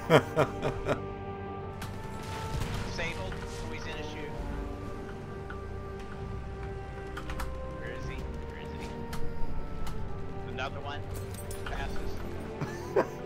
Disabled, so he's in a chute. Where is he? Where is he? Another one passes.